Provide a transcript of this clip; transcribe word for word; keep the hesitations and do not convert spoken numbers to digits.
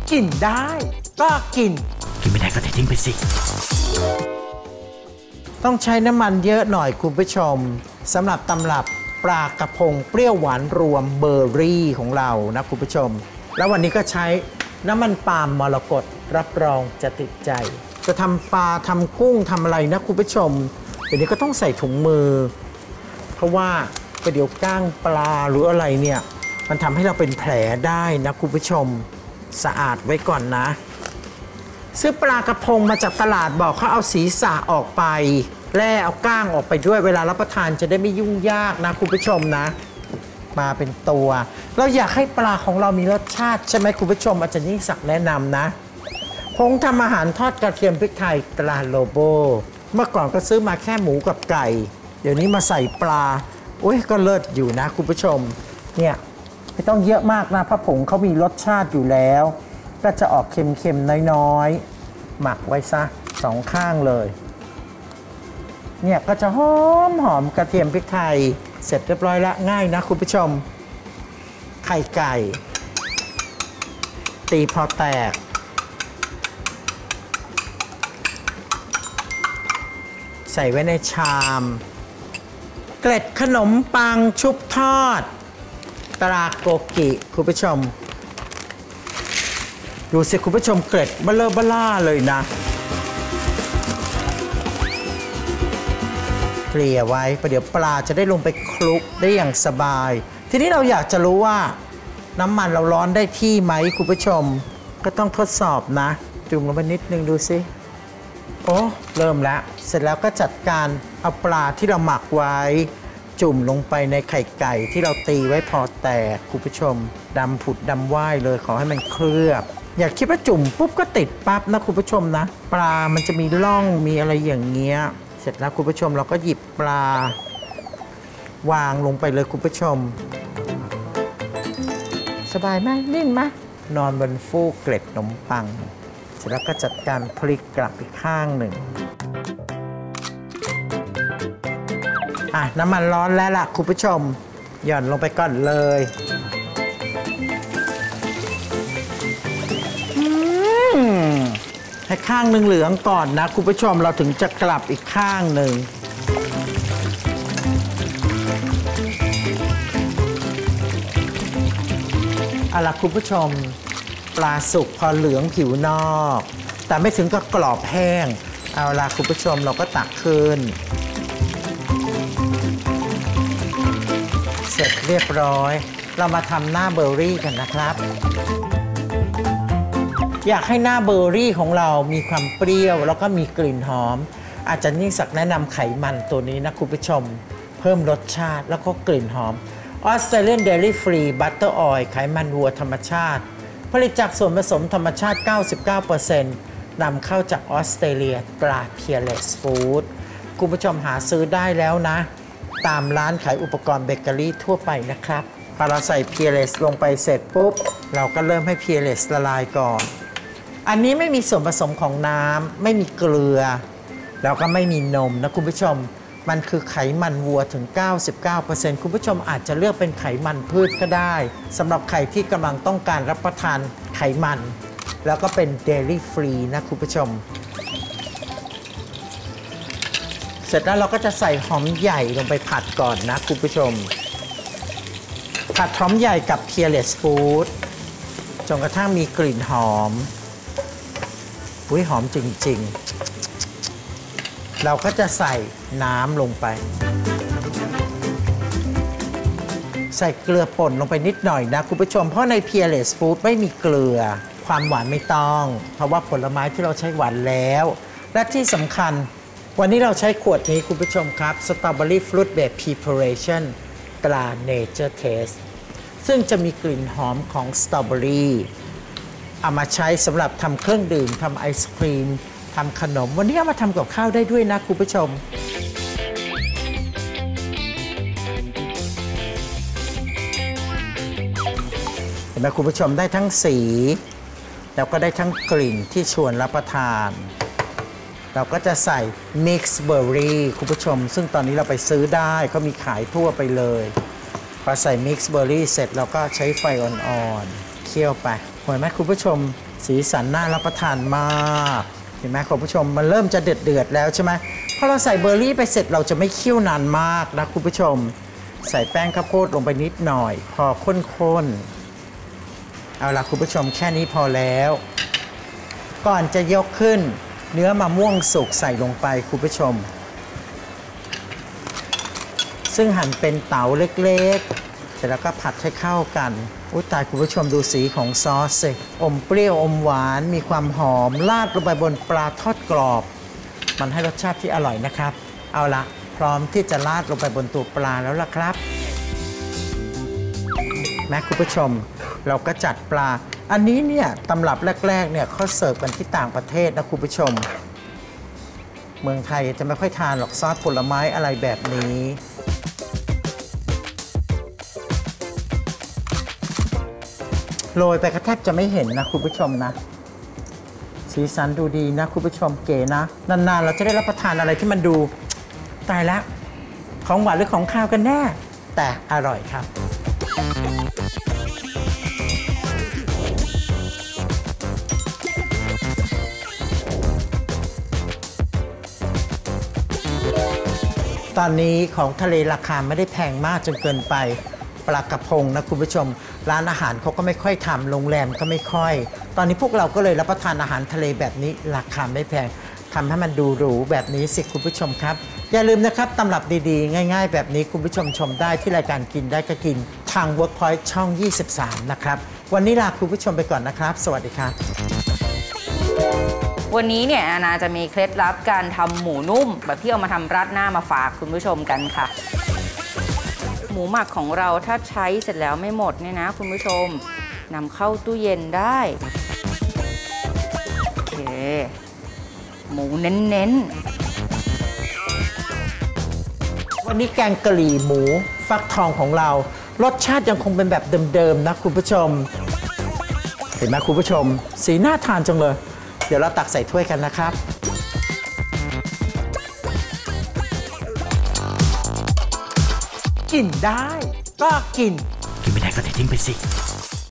กินได้ก็กินกินไม่ได้ก็ทิ้งไปสิต้องใช้น้ำมันเยอะหน่อยคุณผู้ชมสำหรับตำรับปลากระพงเปรี้ยวหวานรวมเบอร์รี่ของเรานะคุณผู้ชมแล้ววันนี้ก็ใช้น้ำมันปาล์มมรกตรับรองจะติดใจจะทำปลาทำกุ้งทำอะไรนะคุณผู้ชมเดี๋ยวนี้ก็ต้องใส่ถุงมือเพราะว่าประเดี๋ยวก้างปลาหรืออะไรเนี่ยมันทำให้เราเป็นแผลได้นะคุณผู้ชมสะอาดไว้ก่อนนะซื้อปลากระพงมาจากตลาดบอกเขาเอาศีรษะออกไปแล่เอาก้างออกไปด้วยเวลารับประทานจะได้ไม่ยุ่งยากนะคุณผู้ชมนะมาเป็นตัวเราอยากให้ปลาของเรามีรสชาติใช่ไหมคุณผู้ชมอาจารย์ยิ่งศักดิ์แนะนำนะผงทำอาหารทอดกระเทียมพริกไทยตราโลโบเมื่อก่อนก็ซื้อมาแค่หมูกับไก่เดี๋ยวนี้มาใส่ปลาโอ้ยก็เลิศอยู่นะคุณผู้ชมเนี่ยไม่ต้องเยอะมากนะเพราะผงเขามีรสชาติอยู่แล้วก็จะออกเค็มๆน้อยๆหมักไว้ซะสองข้างเลยเนี่ยก็จะหอมหอมกระเทียมพริกไทยเสร็จเรียบร้อยแล้วง่ายนะคุณผู้ชมไข่ไก่ตีพอแตกใส่ไว้ในชามเกล็ดขนมปังชุบทอดตราโกกิคุณผู้ชมดูสิคุณผู้ชมเกล็ดเบลอเบล่าเลยนะเกลี่ยไว้ประเดี๋ยวปลาจะได้ลงไปคลุกได้อย่างสบายทีนี้เราอยากจะรู้ว่าน้ำมันเราร้อนได้ที่ไหมคุณผู้ชมก็ต้องทดสอบนะจุ่มลงไปนิดนึงดูสิโอ้เริ่มแล้วเสร็จแล้วก็จัดการเอาปลาที่เราหมักไว้จุ่มลงไปในไข่ไก่ที่เราตีไว้พอแตกคุณผู้ชมดำผุดดำว่ายเลยขอให้มันเคลือบอย่าคิดว่าจุ่มปุ๊บก็ติดปั๊บนะคุณผู้ชมนะปลามันจะมีร่องมีอะไรอย่างเงี้ยเสร็จแล้วคุณผู้ชมเราก็หยิบปลาวางลงไปเลยคุณผู้ชมสบายไหมนิ่มไหมนอนบนฟูกเกล็ดขนมปังเสร็จแล้วก็จัดการพลิกกลับอีกข้างหนึ่งอ่ะน้ำมันร้อนแล้วล่ะคุณผู้ชมหย่อนลงไปก่อนเลยให้ข้างหนึ่งเหลืองก่อนนะคุณผู้ชมเราถึงจะกลับอีกข้างหนึ่งเอาล่ะคุณผู้ชมปลาสุกพอเหลืองผิวนอกแต่ไม่ถึงกับกรอบแห้งเอาล่ะคุณผู้ชมเราก็ตักขึ้นเสร็จเรียบร้อยเรามาทำหน้าเบอร์รี่กันนะครับอยากให้หน้าเบอร์รี่ของเรามีความเปรี้ยวแล้วก็มีกลิ่นหอมอาจารย์ยิ่งศักดิ์แนะนำไขมันตัวนี้นะคุณผู้ชมเพิ่มรสชาติแล้วก็กลิ่นหอม Australian Dairy Free Butter Oil ไขมันวัวธรรมชาติผลิตจากส่วนผสมธรรมชาติ เก้าสิบเก้าเปอร์เซ็นต์ นำเข้าจากออสเตรเลียตรา Peerless Food คุณผู้ชมหาซื้อได้แล้วนะตามร้านขายอุปกรณ์เบเกอรี่ทั่วไปนะครับพอเราใส่ Peerless ลงไปเสร็จปุ๊บเราก็เริ่มให้ Peerless ละลายก่อนอันนี้ไม่มีส่วนผสมของน้ำไม่มีเกลือแล้วก็ไม่มีนมนะคุณผู้ชมมันคือไขมันวัวถึง เก้าสิบเก้าเปอร์เซ็นต์ คุณผู้ชมอาจจะเลือกเป็นไขมันพืชก็ได้สำหรับใครที่กำลังต้องการรับประทานไขมันแล้วก็เป็นเดลี่ฟรีนะคุณผู้ชมเสร็จแล้วเราก็จะใส่หอมใหญ่ลงไปผัดก่อนนะคุณผู้ชมผัดหอมใหญ่กับ Peerless Food จนกระทั่งมีกลิ่นหอมอุ้ยหอมจริงๆเราก็จะใส่น้ำลงไปใส่เกลือป่นลงไปนิดหน่อยนะคุณผู้ชมเพราะใน Peerless Food ไม่มีเกลือความหวานไม่ต้องเพราะว่าผลไม้ที่เราใช้หวานแล้วและที่สำคัญวันนี้เราใช้ขวดนี้คุณผู้ชมครับ Strawberry Fruit Based Preparation ตรา Nature Taste ซึ่งจะมีกลิ่นหอมของสตรอเบอรี่เอามาใช้สำหรับทำเครื่องดื่มทำไอศครีมทำขนมวันนี้เอามาทำกับข้าวได้ด้วยนะคุณผู้ชมเห็นไหมคุณผู้ชมได้ทั้งสีแล้วก็ได้ทั้งกลิ่นที่ชวนรับประทานเราก็จะใส่ Mix Berry คุณผู้ชมซึ่งตอนนี้เราไปซื้อได้เขามีขายทั่วไปเลยพอใส่ Mix Berry เสร็จเราก็ใช้ไฟอ่อนๆเคี่ยวไปเห็นไหมคุณผู้ชมสีสันน่ารับประทานมากเห็นไหมคุณผู้ชมมันเริ่มจะเดือดเดือดแล้วใช่ไหมพอเราใส่เบอร์รี่ไปเสร็จเราจะไม่เคี่ยวนานมากนะคุณผู้ชมใส่แป้งข้าวโพดลงไปนิดหน่อยพอข้นๆเอาล่ะคุณผู้ชมแค่นี้พอแล้วก่อนจะยกขึ้นเนื้อมะม่วงสุกใส่ลงไปคุณผู้ชมซึ่งหั่นเป็นเต๋าเล็กๆเสร็จแล้วก็ผัดให้เข้ากันอุ้ยตายคุณผู้ชมดูสีของซอสสิอมเปรี้ยวอมหวานมีความหอมราดลงไปบนปลาทอดกรอบมันให้รสชาติที่อร่อยนะครับเอาละพร้อมที่จะราดลงไปบนตัวปลาแล้วล่ะครับแม่คุณผู้ชมเราก็จัดปลาอันนี้เนี่ยตำรับแรกๆเนี่ยเขาเสิร์ฟกันที่ต่างประเทศนะคุณผู้ชมเมืองไทยจะไม่ค่อยทานหรอกซอสผลไม้อะไรแบบนี้โรยไปก็แทบจะไม่เห็นนะคุณผู้ชมนะสีสันดูดีนะคุณผู้ชมเก๋นะนานๆเราจะได้รับประทานอะไรที่มันดูตายแล้วของหวานหรือของข้าวกันแน่แต่อร่อยครับตอนนี้ของทะเลราคาไม่ได้แพงมากจนเกินไปปลากระพงนะคุณผู้ชมร้านอาหารเขาก็ไม่ค่อยทำโรงแรมก็ไม่ค่อยตอนนี้พวกเราก็เลยรับประทานอาหารทะเลแบบนี้ราคาไม่แพงทำให้มันดูหรูแบบนี้สิคุณผู้ชมครับอย่าลืมนะครับตำรับดีๆง่ายๆแบบนี้คุณผู้ชมชมได้ที่รายการกินได้ก็กินทาง Workpoint ช่องยี่สิบสามนะครับวันนี้ลาคุณผู้ชมไปก่อนนะครับสวัสดีครับวันนี้เนี่ยอาณาจะมีเคล็ดลับการทำหมูนุ่มแบบที่เอามาทำราดหน้ามาฝากคุณผู้ชมกันค่ะหมูหมักของเราถ้าใช้เสร็จแล้วไม่หมดเนี่ยนะคุณผู้ชมนำเข้าตู้เย็นได้โอเคหมูเน้นๆวันนี้แกงกะหรี่หมูฟักทองของเรารสชาติยังคงเป็นแบบเดิมๆนะคุณผู้ชมเห็นไหมคุณผู้ชมสีน่าทานจังเลยเดี๋ยวเราตักใส่ถ้วยกันนะครับกินได้ก็กินกินไม่ได้ก็ทิ้งไปสิ